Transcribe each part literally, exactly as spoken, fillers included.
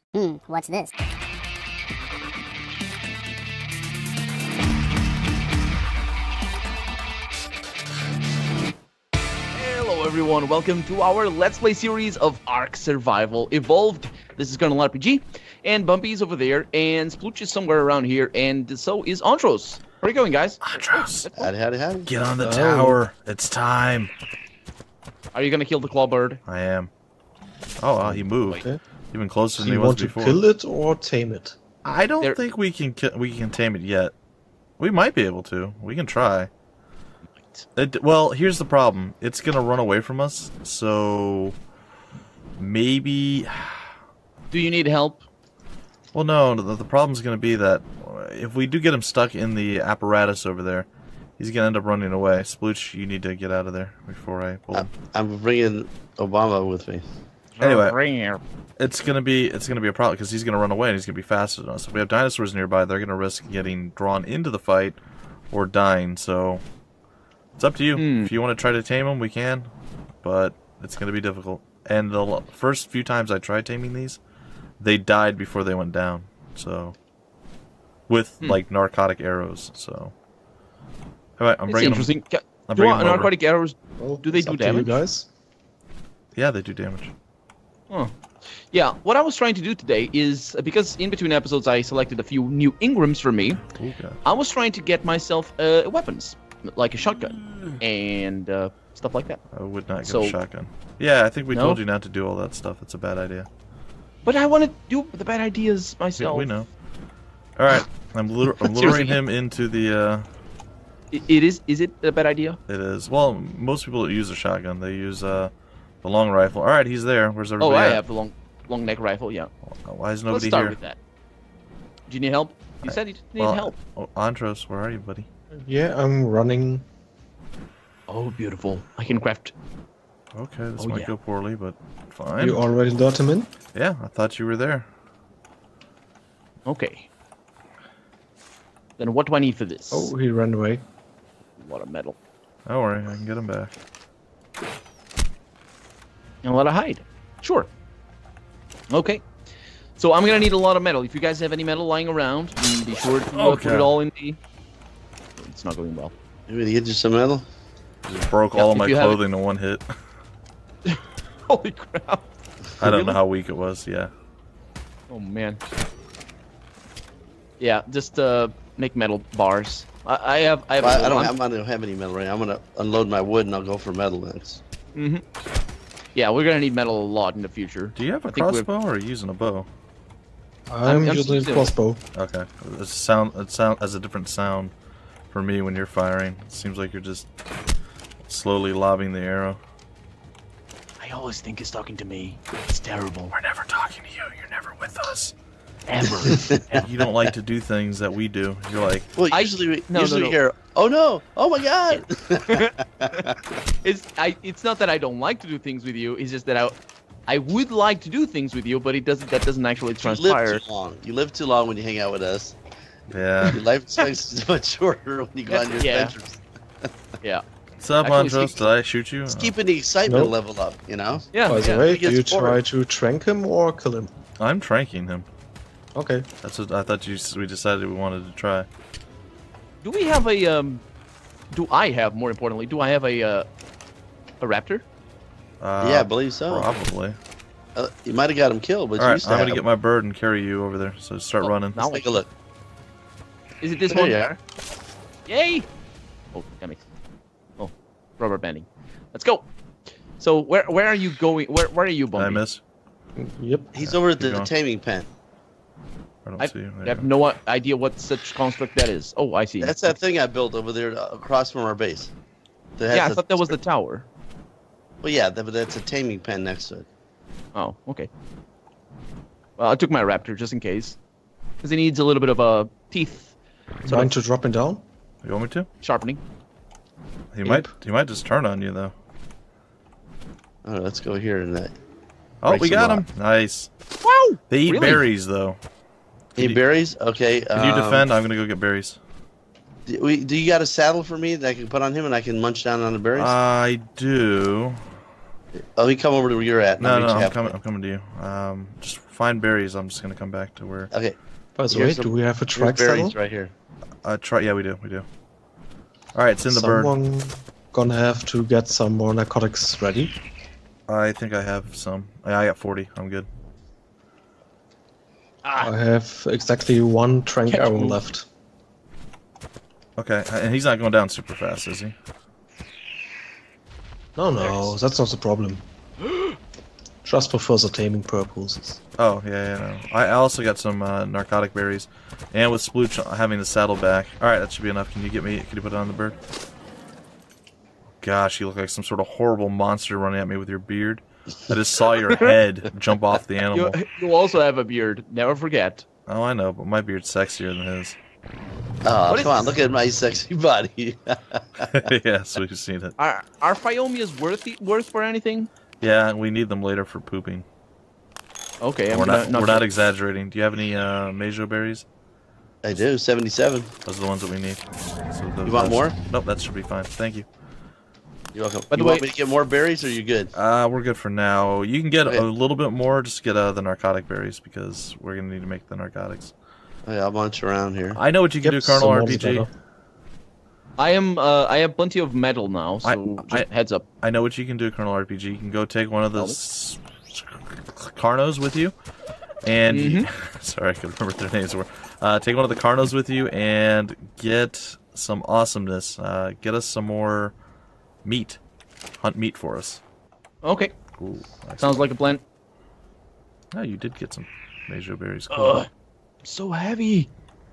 Hmm, what's this? Hello everyone, welcome to our Let's Play series of ARK Survival Evolved. This is Colonel R P G, and Bumpy's over there, and Splootch is somewhere around here, and so is Ontrose. How are you going, guys? Ontrose, Howdy, howdy, howdy. get on the tower. It's time. Are you gonna kill the claw bird? I am. Oh, wow, he moved. Okay. Even closer Do than he you was want to before. kill it or tame it? I don't There- think we can ki we can tame it yet. We might be able to. We can try. It, well, here's the problem. It's gonna run away from us, so maybe. Do you need help? Well, no. The, the problem's gonna be that if we do get him stuck in the apparatus over there, he's gonna end up running away. Splooch, you need to get out of there before I pull him. I'm bringing Obama with me. Anyway, it's gonna be it's gonna be a problem because he's gonna run away and he's gonna be faster than us. If we have dinosaurs nearby, they're gonna risk getting drawn into the fight or dying. So it's up to you. Hmm. If you want to try to tame them, we can, but it's gonna be difficult. And the l- first few times I tried taming these, they died before they went down. So with Hmm. like narcotic arrows. So all right, I'm It's bringing them. interesting. Ca- I'm Do you bringing want them over. narcotic arrows? Well, Do they it's do up to you damage? guys? Yeah, they do damage. Oh. Yeah, what I was trying to do today is, uh, because in between episodes I selected a few new Ingrams for me, Ooh, God. I was trying to get myself uh, weapons, like a shotgun, and uh, stuff like that. I would not get So- a shotgun. Yeah, I think we No? told you not to do all that stuff. It's a bad idea. But I want to do the bad ideas Yeah, myself. we know. All right, I'm, lure I'm luring him into the. Uh, I- It is. Is it a bad idea? it is well. Most people don't use a shotgun. They use uh, the long rifle. All right, he's there. Where's Oh, everybody? I at? have the long, long neck rifle. Yeah. Why is Let's nobody start here? with that. Do you need help? You I- said you need well, help. Oh, Ontrose, where are you, buddy? Yeah, I'm running. Oh, beautiful! I can craft. Okay, this Oh, might yeah. go poorly, but fine. You already got him in? Yeah, I thought you were there. Okay. Then what do I need for this? Oh, he ran away. A lot of metal Don't worry, I can get him back. and a lot of hide. Sure. Okay. So I'm gonna need a lot of metal. If you guys have any metal lying around, mm, be sure to uh, Okay. put it all in the. It's not going well. You ready to get you some metal? Just broke Yeah, all of if my you have it- clothing in one hit. Holy crap! I don't know Really? how weak it was. Yeah. Oh man. Yeah, just uh, make metal bars. I, I have. I have. Well, I, I don't. I'm not gonna have any metal right now. I'm gonna unload my wood and I'll go for metal next. Mm-hmm. Yeah, we're gonna need metal a lot in the future. Do you have a I think we're- crossbow or are you using a bow? I'm, I'm using a using- crossbow. Okay. It sound it sound has a different sound for me when you're firing. It seems like you're just slowly lobbing the arrow. I always think it's talking to me. It's terrible. We're never talking to you. You're never with us. Ever. You don't like to do things that we do. You're like, Well, I- usually we no, usually no, we no. hear, "Oh no! Oh my God!" It's I. It's not that I don't like to do things with you. It's just that I, I would like to do things with you, but it doesn't. That doesn't actually You transpire. live too long. You live too long when you hang out with us. yeah. Your life expectancy is much shorter when you go on your Yeah. adventures. Yeah. What's up, Actually, Ontrose? speak- Did I shoot you? It's keeping the excitement Oh. Uh, level up. You know. Yeah. Oh, By the yeah. way, He do gets you try bored. to trank him or kill him? Uh, I'm tranking him. Okay. That's what I thought you. We decided we wanted to try. Do we have a um? Do I have more importantly? Do I have a uh, a raptor? Uh, yeah, I believe so. Probably. Uh, you might have got him killed, but All you right, used to I'm gonna have get him. my bird and carry you over there. So start Oh, running. now- Let's take a look. Is it this There one? you are. Yay! Oh, damn it. Oh, rubber banding. Let's go. So where where are you going? Where where are you, Did I Bumpy? miss? Yep. He's Yeah, over at keep the going. taming pen. I don't I, see you. There I have you go. no idea what such construct that is. Oh, I see. That's that thing I built over there uh, across from our base. That has Yeah, I the- thought that was the tower. Well, yeah, that, but that's a taming pen next to it. Oh, okay. Well, I took my raptor just in case, because he needs a little bit of a teeth sort Trying of to drop him down? You want me to? sharpening. He might. He might just turn on you though. Oh, let's go here and that. Oh, Breaks we a got lot. him. Nice. Wow! They eat Really? berries though. Hey, you- berries? Okay. Can you um, defend? I'm gonna go get berries. Do, we, do you got a saddle for me that I can put on him and I can munch down on the berries? I do. oh, he come over to where you're at. and I'll No, meet no, you I'm halfway. coming. I'm coming to you. Um, just find berries, I'm just gonna come back to where. Okay. By the way, Here's do some- we have a Here's track berries saddle? right here. Uh, try. Yeah, we do. We do. All right, it's in the bird. Someone gonna have to get some more narcotics ready. I think I have some. Yeah, I got forty. I'm good. Ah, I have exactly one trank Can't arrow move. left. Okay, and he's not going down super fast, is he? No, no, that's not the problem. Just for further taming purposes. Oh, yeah, yeah, no. I I also got some uh, narcotic berries. And with Splootch having the saddle back. Alright, that should be enough. Can you get me, can you put it on the bird? Gosh, you look like some sort of horrible monster running at me with your beard. I just saw your head jump off the animal. you, you also have a beard. Never forget. Oh, I know, but my beard's sexier than his. Oh, What is come on, this? look at my sexy body. Yes, we've seen it. Are are Phiomias worth worth for anything? Yeah, we need them later for pooping. Okay, I'm we're gonna, not, we're not exaggerating. Do you have any uh, Mejo berries? I do, seventy-seven. Those are the ones that we need. So those, You want those- more? Nope, that should be fine. Thank you. You're welcome. By the you want way- me to get more berries, or you good? Uh, we're good for now. You can get Okay. a little bit more, just get uh, the narcotic berries, because we're going to need to make the narcotics. Okay, I'll munch around here. I know what you can Yep, do, Colonel some R more P is G. better. I am. Uh, I have plenty of metal now, so I- just I- heads up. I know what you can do, Colonel R P G. You can go take one of Tell me. those Carnos with you, and Mhm. sorry, I could remember what their names were. Uh, take one of the Carnos with you and get some awesomeness. Uh, get us some more meat. Hunt meat for us. Okay, Ooh, nice. sounds like a plan. Oh, you did get some Mejo berries. Cool. Ugh, so heavy.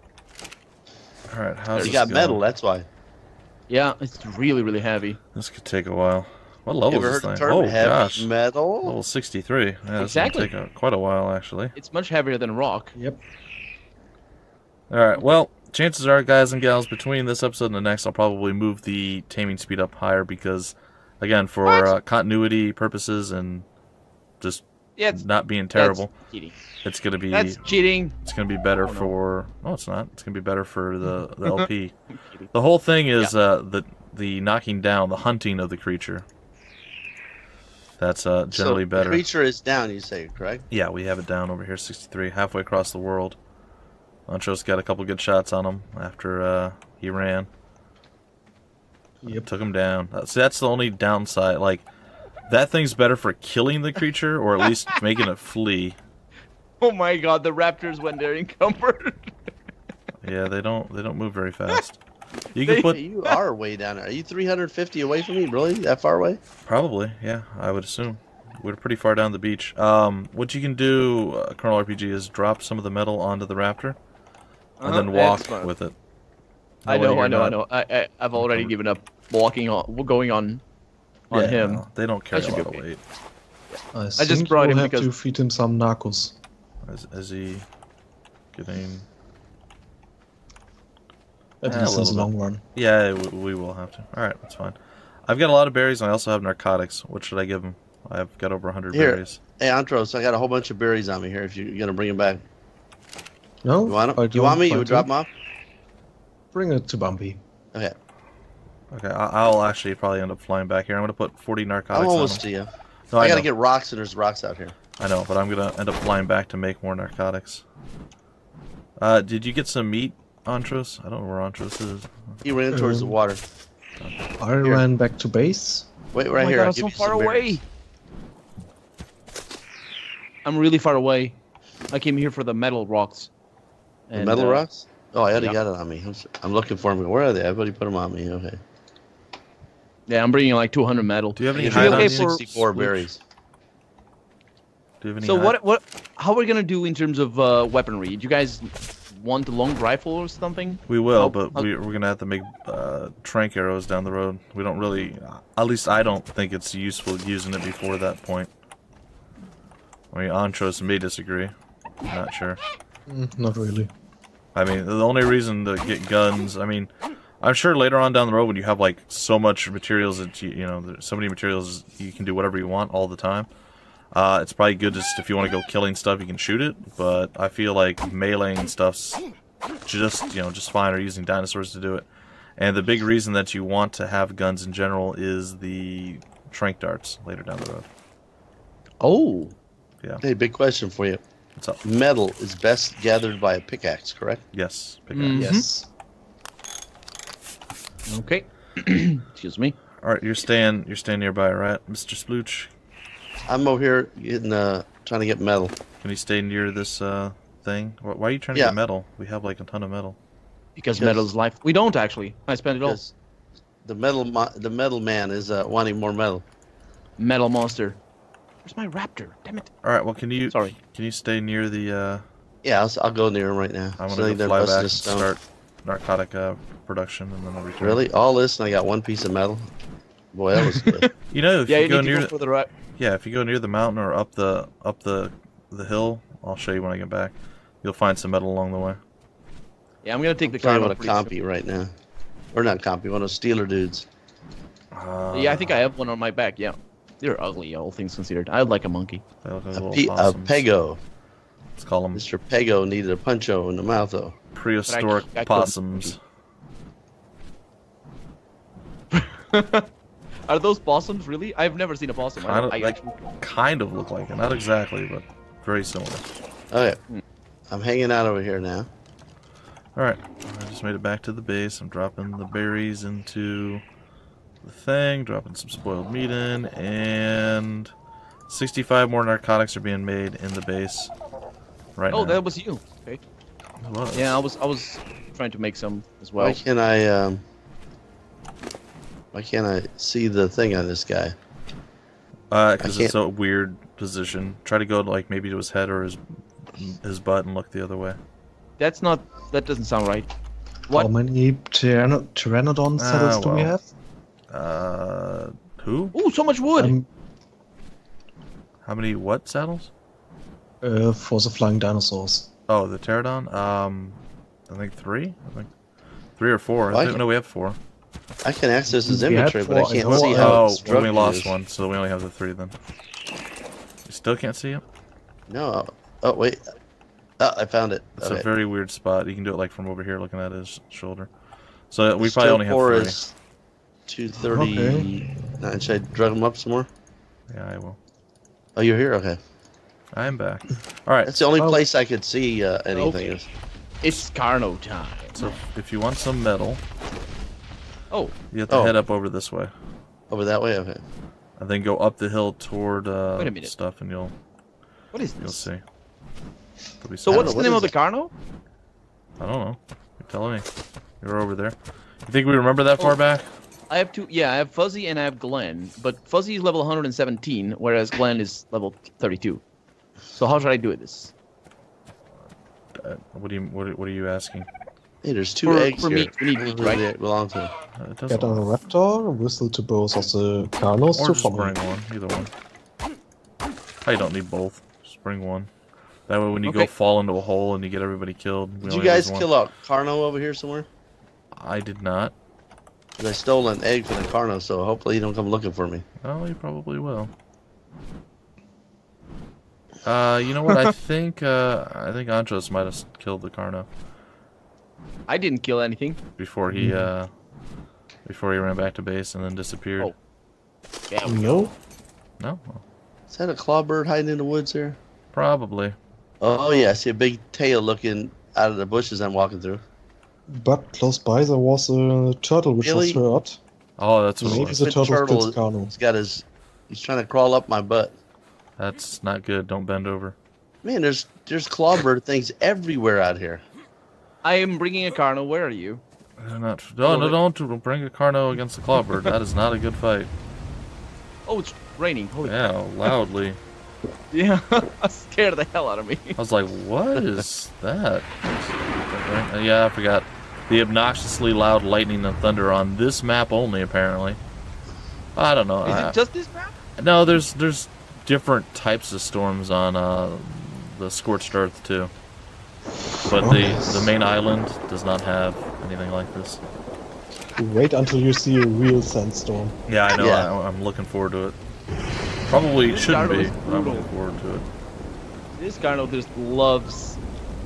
All right, how's You this got going? metal, that's why. Yeah, it's really really heavy. This could take a while. What level Ever is heard this the thing? term Oh heavy gosh, metal? level sixty-three. Yeah, this Exactly. Take a, quite a while actually. It's much heavier than rock. Yep. All right. Well, chances are, guys and gals, between this episode and the next, I'll probably move the taming speed up higher because, again, for uh, continuity purposes and just Yeah, it's not being terrible, That's cheating. it's gonna be That's cheating. it's gonna be better Oh, no. for. No, it's not. It's gonna be better for the the L P. The whole thing is uh, the the knocking down, the hunting of the creature. That's uh, generally so better. The creature is down, you say, correct? Yeah, we have it down over here, sixty-three, halfway across the world. Ontrose got a couple good shots on him after uh, he ran. Yep. Took him down. Uh, See, that's the only downside. Like, that thing's better for killing the creature, or at least making it flee. Oh my god, the raptors when they're encumbered. Yeah, they don't they don't move very fast. You They- can put You are way down there. Are you three hundred fifty away from me? Really? That far away? probably, yeah, I would assume. We're pretty far down the beach. Um, what you can do, uh, Colonel R P G, is drop some of the metal onto the raptor, and then Uh-huh, walk that's fine. with it. I That way know, you're I know, I not- know. I, I I've already encumbered. given up walking on, going on, on Yeah, him. no, they don't carry That a should lot be of okay. weight. I, just think brought we'll him have because- to feed him some narcos. Is, is he getting... At Yeah, a least in little the bit. long run. Yeah, we, we will have to. Alright, that's fine. I've got a lot of berries, and I also have narcotics. What should I give him? I've got over one hundred Here. berries. Hey, Antros, I got a whole bunch of berries on me here. If you, you're gonna bring them back, No, you want I them? You want don't me? You plan would to. drop them off. Bring it to Bumpy. Okay, Okay, I, I'll actually probably end up flying back here. I'm going to put forty narcotics I'm on almost them. to you. No, I, I, gotta know. get rocks, and there's rocks out here. I know, but I'm going to end up flying back to make more narcotics. Uh, did you get some meat, Ontrose? I don't know where Ontrose is. He ran towards the Um, water. I ran back to base. Wait, Oh right my here. god, I'll I'm give so you far some berries. away. I'm really far away. I came here for the metal rocks. The And, metal uh, rocks? Oh, I already yeah. got it on me. I'm, s- I'm looking for them. Where are they? Everybody put them on me. Okay. Yeah, I'm bringing like two hundred metal. Do you have any Give Should be me highlights? okay for sixty-four Splootch. berries. Do you have any So hi- what? What? How are we gonna do in terms of uh, weaponry? Do you guys want a long rifle or something? We will, How- but how- we, we're going to have to make uh, trank arrows down the road. We don't really... At least I don't think it's useful using it before that point. I mean, Ontrose may disagree. Not sure. Mm, not really. I mean, the only reason to get guns, I mean, I'm sure later on down the road when you have, like, so much materials that, you, you know, there's so many materials you can do whatever you want all the time. Uh, it's probably good just if you want to go killing stuff, you can shoot it, but I feel like meleeing stuff's just, you know, just fine, or using dinosaurs to do it. And the big reason that you want to have guns in general is the trank darts later down the road. Oh, Yeah. Hey, big question for you. What's up? metal is best gathered by a pickaxe, correct? Yes. Pickaxe. Mhm. Yes. Okay. Excuse me. All right, you're staying. You're staying nearby, right, Mister Splootch? I'm over here getting uh trying to get metal. Can you stay near this uh thing? Why why are you trying to Yeah. get metal? We have like a ton of metal. Because, Because- metal's life. We don't actually. I spent it all. Because the metal mo- the metal man is uh, wanting more metal. Metal monster. Where's my raptor? Damn it. All right. Well, can you Sorry. can you stay near the? uh Yeah, I'll, I'll go near him right now. I'm So gonna I go think fly they're back busting and a stone. start narcotic uh, production, and then I'll return. Really? All this, and I got one piece of metal. Boy, that was good. You know, if Yeah, you, you go need near to go for the right. yeah, if you go near the mountain or up the up the the hill, I'll show you when I get back. You'll find some metal along the way. Yeah, I'm gonna take the Playing car. with a compy right now, or not compy, one of those Steeler dudes. Uh, Yeah, I think I have one on my back. Yeah, they're ugly, all things considered. I like a monkey. They look like A, little pe- a possums. pego. Let's call them Mister Pego needed a puncho in the mouth, though. prehistoric I killed- possums. Are those possums really? I've never seen a possum. I, Kind don't, of, I like, actually, kind of look like it. Not exactly, but very similar. Okay, Hmm. I'm hanging out over here now. Alright, I just made it back to the base. I'm dropping the berries into the thing, dropping some spoiled meat in, and sixty-five more narcotics are being made in the base right oh, now. that was you. Okay. It was. Yeah, I was. I was trying to make some as well. Why can't I? Um, why can't I see the thing on this guy? Uh, because I it's a weird position. Try to go to, like, maybe to his head or his his butt and look the other way. That's not. That doesn't sound right. How What? many Tyranno- Pteranodon Ah, saddles do we well. have? Uh, who? Oh, so much wood. Um, How many what saddles? uh, for the flying dinosaurs. Oh, the pterodon. Um, I think three. I think three or four. Why I think, can't- no, we have four. I can access his We had inventory, but I four, I can't know. see how Oh, it's well, we struck lost is. one, so we only have the three then. You still can't see it? No. Oh wait. Oh, I found it. It's Okay. a very weird spot. You can do it like from over here, looking at his shoulder. So we The probably only have Steel core three. is two thirty. Nine. Should I drag him up some more? Yeah, I will. Oh, you're here. Okay. I am back. All right. That's the only Oh. place I could see uh, anything. Okay. It's Carno time. So if you want some metal, Oh, you have to Oh. head up over this way, Over that way. Okay. and then go up the hill toward uh, Wait a minute. stuff, and you'll what is you'll this? see. There'll be So some what's metal. the what name is of the it? Carno? I don't know. You're telling me. You're over there. You think we remember that far Oh. back? I have two. Yeah, I have Fuzzy and I have Glenn. But Fuzzy is level one hundred seventeen, whereas Glenn is level thirty-two. So how should I do this? Uh, what do you what, are- what are you asking? Hey, there's two For- eggs for here. meat, we need I don't meat, know who right? they belong to. Uh, it Get doesn't. a raptor, whistle to both of the Carnos Or to just follow. bring one. Either one. Oh, you don't need both. Just bring one. That way, when you go Okay. fall into a hole and you get everybody killed, we Did you only lose guys one. kill a Carno over here somewhere? I did not. 'Cause I stole an egg from the Carno, so hopefully you don't come looking for me. Oh, you probably will. Uh, you know what? I think uh, I think Ontrose might have killed the Carno I didn't kill anything. before he uh before he ran back to base and then disappeared. Oh. Yeah, No, No, Oh, Is that a clawbird hiding in the woods here? probably. Oh yeah, I see a big tail looking out of the bushes I'm walking through. but close by there was a turtle which Really? was hurt. Oh, that's what it Maybe was. the The turtle turtle fits Carno. He's got his. He's trying to crawl up my butt. That's not good. Don't bend over. Man, there's there's clawbird things everywhere out here. I am bringing a Carno. Where are you? They're not. No, no, don't don't bring a Carno against the Clawbird. That is not a good fight. Oh, it's raining. Holy Yeah, loudly. yeah. Scared the hell out of me. I was like, what is that? Uh, Yeah, I forgot. The obnoxiously loud lightning and thunder on this map only, apparently. I don't know. Is I- it just this map? no, there's there's different types of storms on uh, the Scorched Earth, too. But Oh, the, yes. the main island does not have anything like this. Wait until you see a real sandstorm. Yeah, I know. Yeah. I, I'm looking forward to it. Probably This shouldn't Carno be. is but I'm brutal. looking forward to it. This Carno just loves,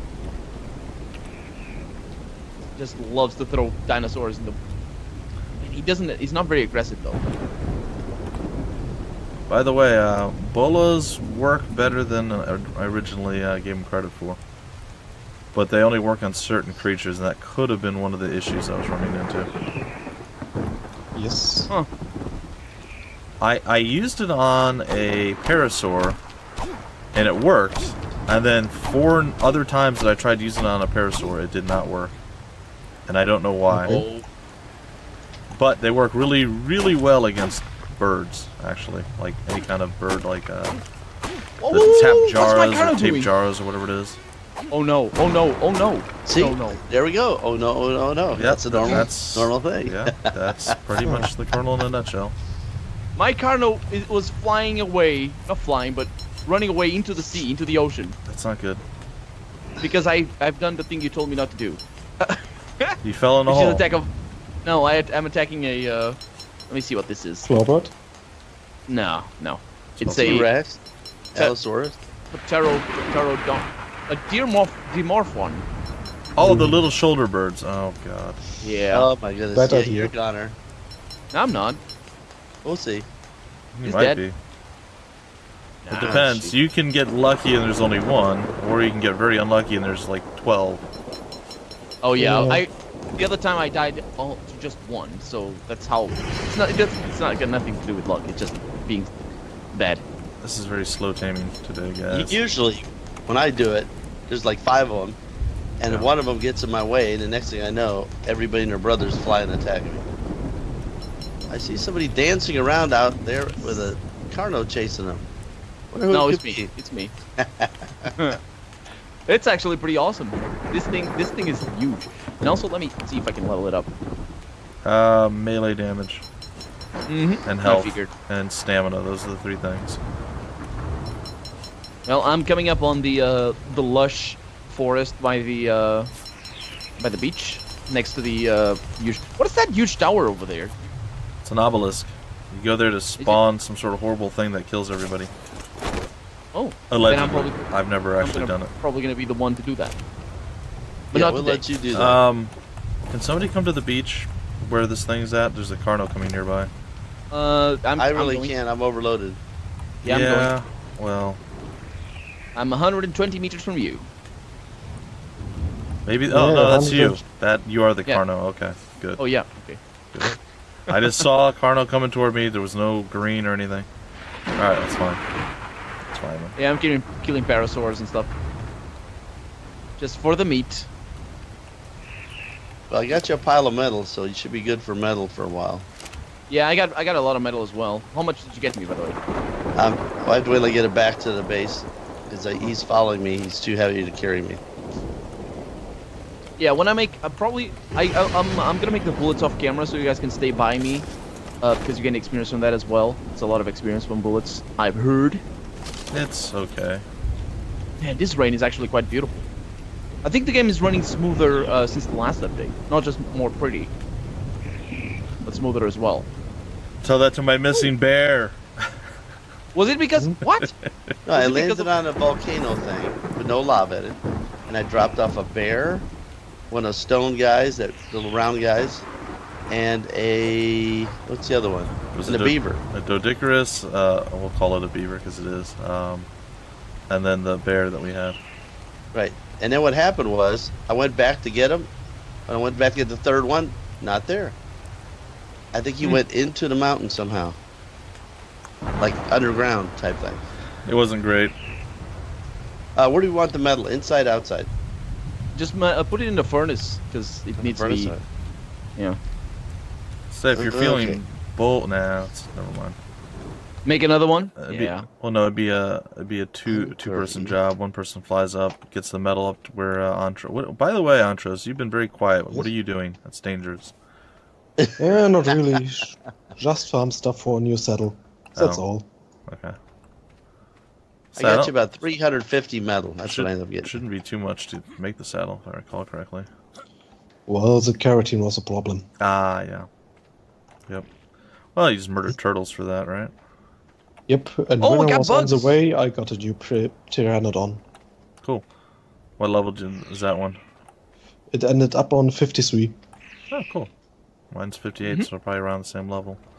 just loves to throw dinosaurs in the. He doesn't. He's not very aggressive though. By the way, uh, bolas work better than I originally uh, gave them credit for. But they only work on certain creatures, and that could have been one of the issues I was running into. Yes. Huh. I, I used it on a parasaur, and it worked. And then four other times that I tried using it on a parasaur, it did not work. And I don't know why. Oh. But they work really, really well against birds, actually. Like any kind of bird, like uh, Oh, the tap what's my jaras Carno or tape doing? jaras or whatever it is. Oh no! Oh no! Oh no! See, Oh no! there we go. Oh no! Oh no! No. Yep, That's a normal, that's- normal thing. Yeah, that's pretty much the kernel in a nutshell. My Carno is, was flying away, not flying, but running away into the sea, into the ocean, That's not good. because I I've done the thing you told me not to do. You fell in a You should hole. attack a. No, I I'm attacking a. Uh, let me see what this is. Flowerbird? No, no, it's Supposed a T-Rex, Te- Allosaurus. ptero pterodon, a dimorph dimorph one. Oh, the little shoulder birds. Oh god. Yeah. Oh my goodness! Bad yeah, idea. you're a goner. No, I'm not. We'll see. You He's might dead. be. It Nah. depends. You can get lucky and there's only one, or you can get very unlucky and there's like twelve. Oh yeah, Yeah. I. The other time I died all to just one, so that's how. It's not. It does, it's not got nothing to do with luck. It's just being bad. This is very slow taming today, U- guys. Usually, when I do it, there's like five of them, and Yeah. one of them gets in my way, and the next thing I know, everybody and their brothers fly and attack me. I see somebody dancing around out there with a Carno chasing them. Wonder who No, it it's could me. be. It's me. It's actually pretty awesome. This thing. This thing is huge. And also, let me see if I can level it up. Uh, melee damage Mm-hmm. and health I figured. and stamina. Those are the three things. Well, I'm coming up on the uh, the lush forest by the uh, by the beach, next to the uh, huge. What is that huge tower over there? It's an obelisk. You go there to spawn some sort of horrible thing that kills everybody. Oh, Allegedly. then I'm probably I've never I'm actually gonna- done it. probably gonna be the one to do that. But Yeah, not we'll today. let you do that. Um, can somebody come to the beach where this thing's at? There's a Carno coming nearby. Uh, I'm, I I'm really going. can't. I'm overloaded. Yeah, I'm going. well, I'm one hundred twenty meters from you. maybe. Yeah, Oh no, that's one you. hundred. That you are the Yeah. Carno. Okay, good. Oh yeah. Okay. good. I just saw a Carno coming toward me. There was no green or anything. All right, that's fine. That's fine. Then. Yeah, I'm killing killing parasaurs and stuff. Just for the meat. Well, I got you a pile of metal, so you should be good for metal for a while. Yeah, I got I got a lot of metal as well. How much did you get me, by the way? Um, well, I have to wait till I get it back to the base. Because he's following me. He's too heavy to carry me. Yeah, when I make, I probably I, I I'm I'm gonna make the bullets off camera so you guys can stay by me, uh, because you get experience from that as well. It's a lot of experience from bullets, I've heard. It's okay. Man, this rain is actually quite beautiful. I think the game is running smoother uh, since the last update. Not just more pretty, but smoother as well. Tell that to my missing bear. Was it because what? No, I Is it because landed of- on a volcano thing with no lava in it. And I dropped off a bear, one of those stone guys, that little round guys, and a... What's the other one? It was And a do- beaver. A Doedicurus, uh, we'll call it a beaver because it is. Um, and then the bear that we had. Right. And then what happened was, I went back to get him. When I went back to get the third one, not there. I think he Hmm. went into the mountain somehow. Like underground type thing. It wasn't great. Uh, where do you want the metal? Inside, outside? Just ma- uh, put it in the furnace because it needs Furnace to be. side. Yeah. So if you're Uh, feeling okay. bull, nah, it's, never mind. Make another one. Uh, It'd Yeah. Be, well, no, it'd be a it'd be a two Oh, two person turkey. job. One person flies up, gets the metal up to where uh, Ontrose. What, by the way, Ontrose, you've been very quiet. What are you doing? That's dangerous. Yeah, not really. Just farm stuff for a new saddle. That's Oh. all. Okay. I got Saddle? you about three hundred fifty metal. That's Should, what I ended up getting. Shouldn't be too much to make the saddle, if I recall correctly. Well, the keratin was a problem. Ah, yeah. Yep. Well, you just murdered turtles for that, right? Yep, and Oh, we when I got was on bugs! the way, I got a new pri- Pteranodon. Cool. What level did- is that one? It ended up on fifty-three. Oh, cool. Mine's fifty-eight, Mhm. so probably around the same level.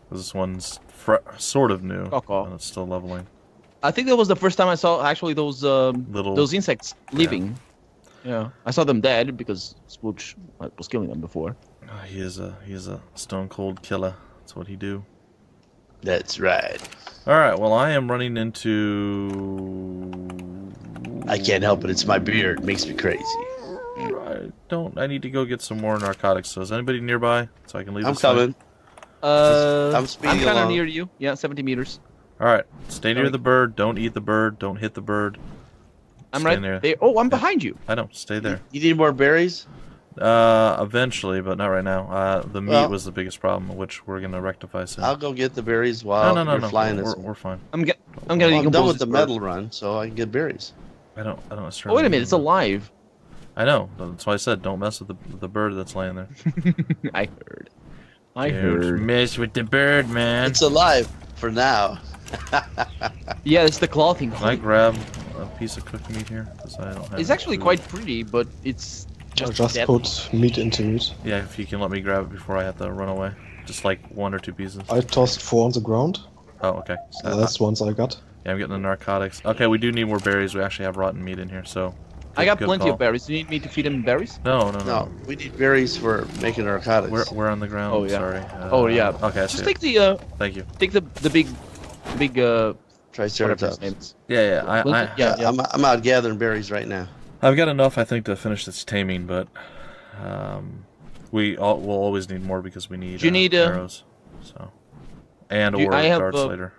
This one's fr sort of new, Caw-caw. and it's still leveling. I think that was the first time I saw actually those um, Little- those insects living. Yeah. I saw them dead because Splootch was killing them before. Uh, he is a he is a stone cold killer. That's what he do. That's right. All right. Well, I am running into. I can't help it. It's my beard. It makes me crazy. I don't. I need to go get some more narcotics. So is anybody nearby so I can leave? I'm this thing? coming. Uh, I'm speeding I'm kind of along. near you. Yeah, seventy meters. All right. Stay near Sorry. the bird. Don't eat the bird. Don't hit the bird. I'm Stay right near. there. Oh, I'm behind you. I know. Stay there. You need more berries? Uh, eventually, but not right now. Uh, the meat Well- was the biggest problem, which we're gonna rectify soon. I'll go get the berries no, while no, no, you're no. flying We're, this we're, one. we're fine. I'm get. I'm gonna Well, I'm done decompose with the this bird. metal run, so I can get berries. I don't. I don't Oh, necessarily. wait a minute. It's need- alive. I know. That's why I said don't mess with the the bird that's laying there. I heard. I Don't heard. mess with the bird, man. It's alive for now. Yeah, it's the clothing. Can I grab a piece of cooked meat here? 'Cause I don't have It's any actually food. quite pretty, but it's I just, just deadly. put meat into it. Yeah, if you can let me grab it before I have to run away. Just like one or two pieces. I tossed four on the ground. Oh, okay. So Uh, that's ones I got. yeah, I'm getting the narcotics. Okay, we do need more berries. We actually have rotten meat in here, so. I got good plenty call. of berries. Do you need me to feed him berries? No, no, no. No, we need berries for making narcotics. We're, we're on the ground. Oh, yeah. Sorry. Uh, Oh yeah. Okay, I see Just it. take the uh, Thank you. take the the big, the big uh, whatever his Triceratops. name is. Yeah, yeah. I, I, Yeah, Yeah, yeah. I'm, I'm out gathering berries right now. I've got enough, I think, to finish this taming, but um, we all, we'll always need more because we need, Do you uh, need, uh, arrows. So, and do you- or I have, darts uh, later.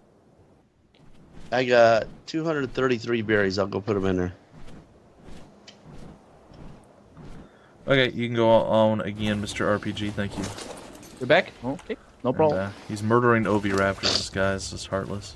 I got two hundred thirty-three berries. I'll go put them in there. Okay, you can go on again, Mister R P G. Thank you. You're back? Okay, no And, problem. uh, he's murdering oviraptors. This guy's just heartless.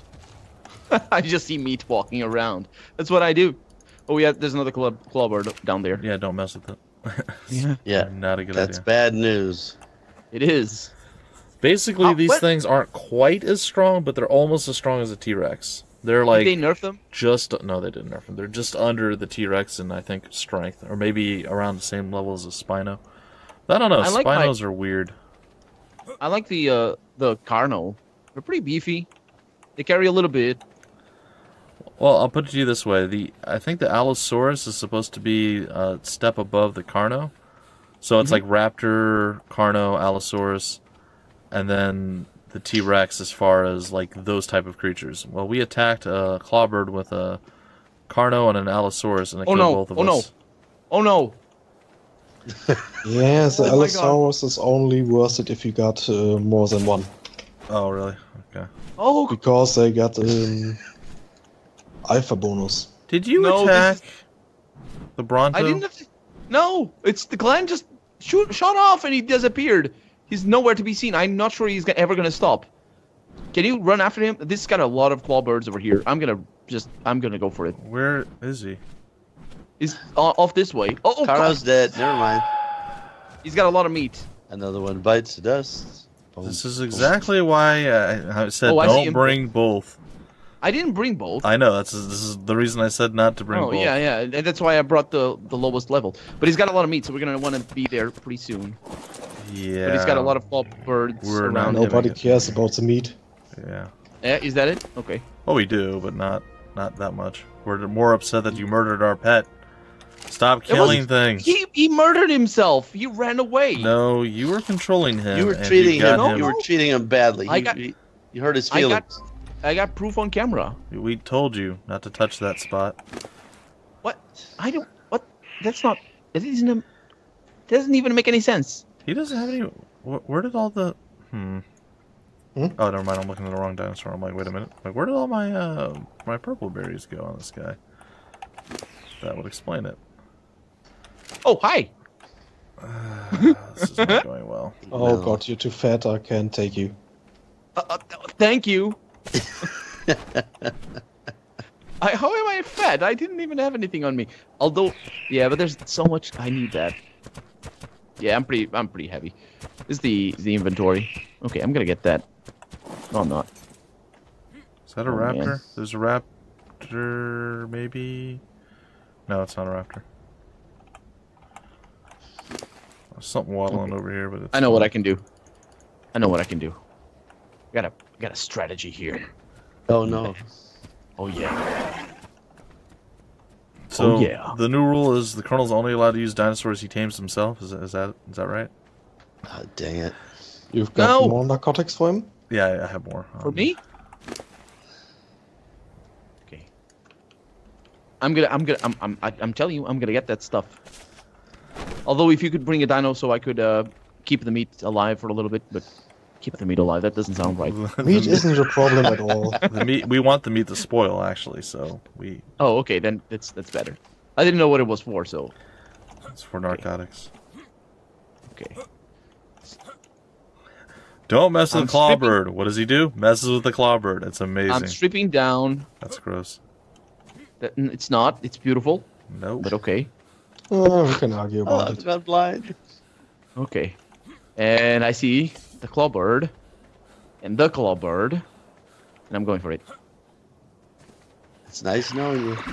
I just see meat walking around. That's what I do. Oh yeah, there's another club clubber down there. Yeah, don't mess with it. Yeah, Yeah, Not a good that's idea. bad news. it is. Basically, Uh, these what- things aren't quite as strong, but they're almost as strong as a T-Rex. They're like Did they nerf them? just no, they didn't nerf them. They're just under the T-Rex in I think strength, or maybe around the same level as a Spino. I don't know. I like my- Spinos are weird. I like the uh the Carno. They're pretty beefy. They carry a little bit. Well, I'll put it to you this way: the I think the Allosaurus is supposed to be a step above the Carno, so it's Mm-hmm. like Raptor, Carno, Allosaurus, and then the T-Rex as far as like those type of creatures. Well, we attacked a clawbird with a Carno and an Allosaurus, and it Oh killed no! both of Oh no! us. Oh no! Yeah, the Oh my Allosaurus is only worth it if you got uh, more than one. Oh, really? Okay. Oh Because they got um, alpha bonus. Did you No, attack this the Bronto? I didn't. Have to... No, it's the clan just shoot shot off and he disappeared. He's nowhere to be seen. I'm not sure he's ever gonna stop. Can you run after him? This has got a lot of claw birds over here. I'm gonna just. I'm gonna go for it. Where is he? He's uh, off this way. Oh, oh Carno's God. dead. Never mind. He's got a lot of meat. Another one bites the dust. Boom. This is exactly why I, I said Oh, I see don't him. bring both. I didn't bring both. I know that's this is the reason I said not to bring Oh both. yeah, yeah, and that's why I brought the the lowest level. But he's got a lot of meat, so we're gonna want to be there pretty soon. Yeah. But he's got a lot of claw birds We're not around him. Nobody it. cares about the meat. Yeah. Yeah, is that it? Okay. Well, we do, but not not that much. We're more upset that you murdered our pet. Stop It killing wasn't- things. He he murdered himself. He ran away. No, you were controlling him. You were and treating got him. No, You were no. treating him badly. I He, got- he, you hurt his I feelings. got I got proof on camera. We told you not to touch that spot. What? I don't. What? That's not. That isn't. A, doesn't even make any sense. He doesn't have any. wh- Where did all the? Hmm. Hmm? Oh, never mind. I'm looking at the wrong dinosaur. I'm like, wait a minute. Like, where did all my uh my purple berries go on this guy? That would explain it. Oh, hi. This is not going well. Oh No. god, you're too fat, I can't take you. Uh, uh, thank you. I, how am I fed? I didn't even have anything on me. Although, yeah, but there's so much. I need that. Yeah, I'm pretty. I'm pretty heavy. This is the the inventory. Okay, I'm gonna get that. No, I'm not. Is that a Oh, man. raptor? There's a raptor, maybe. No, it's not a raptor. There's something waddling over here, but it's I know what I can do. I know what I can do. got a got a strategy here. Oh no. Oh yeah. So Oh, yeah. the new rule is the colonel's only allowed to use dinosaurs he tames himself. Is that is that, is that right? Oh, dang it. You've got No. more narcotics for him? Yeah, I have more. For Um, me? Okay. I'm gonna I'm gonna I'm I'm I- I'm telling you I'm gonna get that stuff. Although if you could bring a dino so I could uh keep the meat alive for a little bit, but keep the meat alive, that doesn't sound right. Meat isn't a problem at all. The meat, we want the meat to spoil, actually, so we Oh, okay, then that's that's better. I didn't know what it was for, so it's for narcotics. okay. Don't mess with I'm the claw stripping- bird. What does he do? Messes with the claw bird. It's amazing. I'm stripping down. That's gross. That it's not. It's beautiful, Nope. but okay. Oh, we can argue Oh, about I've it. gone blind. Okay. And I see the claw bird and the claw bird, and I'm going for it. It's nice knowing you.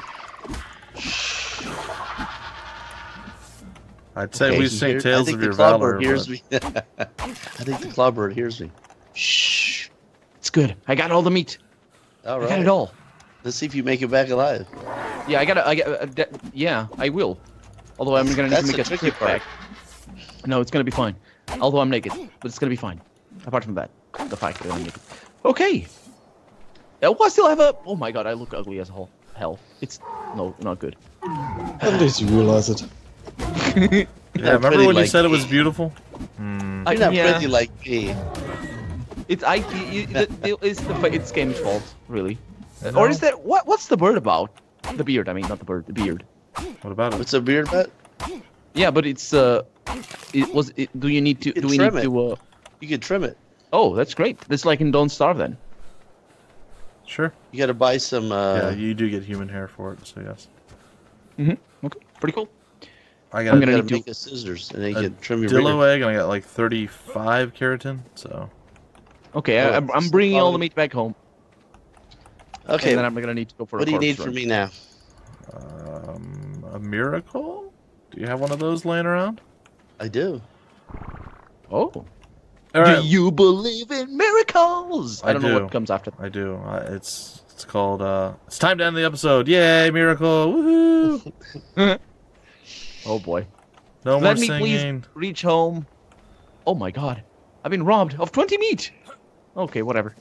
I'd say Okay, we he sing Here- I tales think of the your clawbird valor. hears but- me. I think the clawbird hears me. Shh. It's good. I got all the meat. All I right. got it all. Let's see if you make it back alive. Yeah, I gotta. I got. Uh, that- yeah, I will. Although I'm gonna need That's to make the a tricky trip part. back. No, it's gonna be fine. Although I'm naked, but it's gonna be fine. Apart from that, the fact that I'm naked. Okay. Uh, well, I still have a. Oh my god, I look ugly as hell. Hell, it's no, not good. At least you realize it. Yeah, remember pretty when you like said it was me. beautiful? Hmm. I- You're not yeah. pretty like me. It's I. It, it, it, it's the it's game's fault, really. Uh, No. Or is that what? What's the bird about? The beard. I mean, not the bird. The beard. What about it? What's a beard bet? Yeah, but it's uh, it was. It, do you need to? You Do we trim need it. to? Uh, You can trim it. oh, that's great. That's like in Don't Starve then. Sure. You got to buy some. Uh, Yeah, you do get human hair for it, so yes. Mm-hmm. Okay. Pretty cool. I I'm got gonna a, you need got to- to make a scissors, and then you a can trim your beard. dillo egg, and I got like thirty-five keratin, so... Okay, Oh, I, I'm, I'm so bringing all the probably- meat back home, Okay. and then I'm gonna need to go for. What a do you corpse need run. from me now? Um, a miracle? Do you have one of those laying around? I do. Oh. All right, Do you believe in miracles? I, I don't know do. what comes after. I do. I, it's it's called, uh... It's time to end the episode! Yay, miracle! Woohoo! Oh boy. No more Let me singing. please reach home. Oh my god. I've been robbed of twenty meat. Okay, whatever.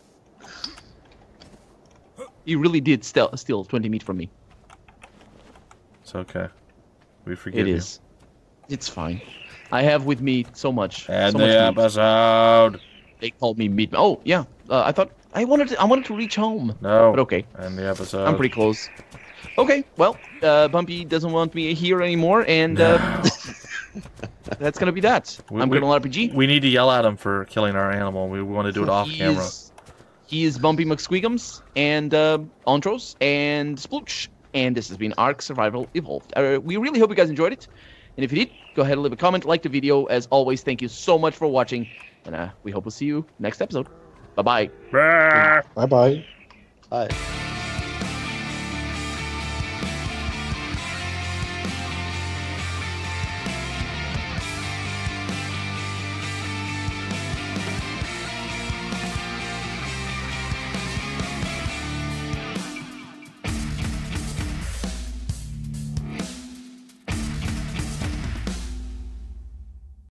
You really did steal, steal twenty meat from me. It's okay. We forgive It you. is. It's fine. I have with me so much. And so the much meat. episode! They called me meat. Oh yeah. Uh, I thought I wanted to. I wanted to reach home. No. But okay. And the episode. I'm pretty close. Okay, well, uh, Bumpy doesn't want me here anymore, and uh, that's gonna be that. We- I'm we- gonna R P G. We need to yell at him for killing our animal. We want to do it off he camera. Is, he is Bumpy McSqueegums and uh, Ontrose and Splootch, and this has been ARK Survival Evolved. Uh, we really hope you guys enjoyed it, and if you did, go ahead and leave a comment, like the video. As always, thank you so much for watching, and uh, we hope we'll see you next episode. Bye bye. Brrr. Bye bye. Hi.